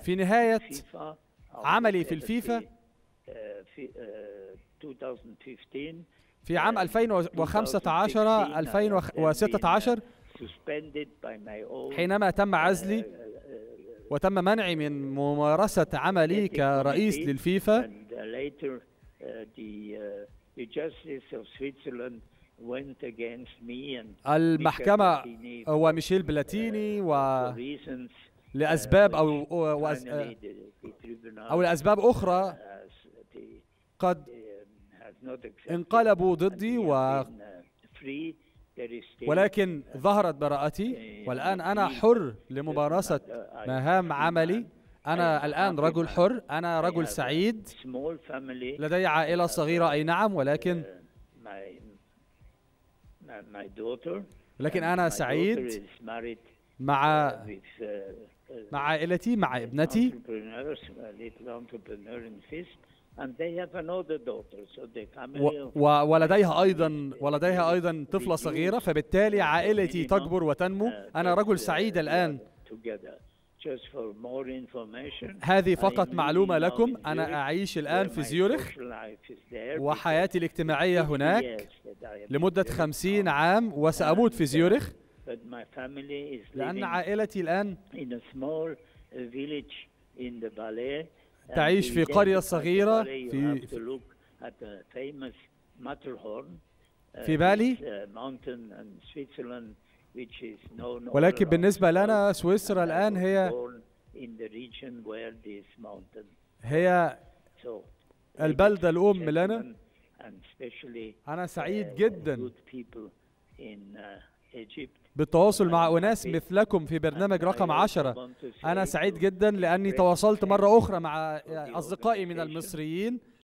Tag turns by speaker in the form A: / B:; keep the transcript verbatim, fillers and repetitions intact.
A: في نهاية عملي في الفيفا في عام ألفين وخمسة عشر ألفين وستة عشر، حينما تم عزلي وتم منعي من ممارسة عملي كرئيس للفيفا، المحكمة وميشيل بلاتيني و لأسباب أو أو لأسباب أخرى قد انقلبوا ضدي، و ولكن ظهرت براءتي، والآن أنا حر لممارسة مهام عملي. أنا الآن رجل حر، أنا رجل سعيد، لدي عائلة صغيرة أي نعم، ولكن لكن أنا سعيد مع مع عائلتي، مع ابنتي، و ولديها أيضا ولديها أيضا طفلة صغيرة، فبالتالي عائلتي تكبر وتنمو. أنا رجل سعيد الآن. هذه فقط معلومة لكم، أنا أعيش الآن في زيورخ، وحياتي الاجتماعية هناك لمدة خمسين عام، وسأموت في زيورخ، لأن عائلتي الآن تعيش في قرية صغيرة في في بالي. ولكن بالنسبة لنا سويسرا الآن هي هي البلدة الأم لنا. أنا سعيد جدا بالتواصل مع أناس مثلكم في برنامج رقم عشرة. أنا سعيد جدا لأني تواصلت مرة أخرى مع أصدقائي من المصريين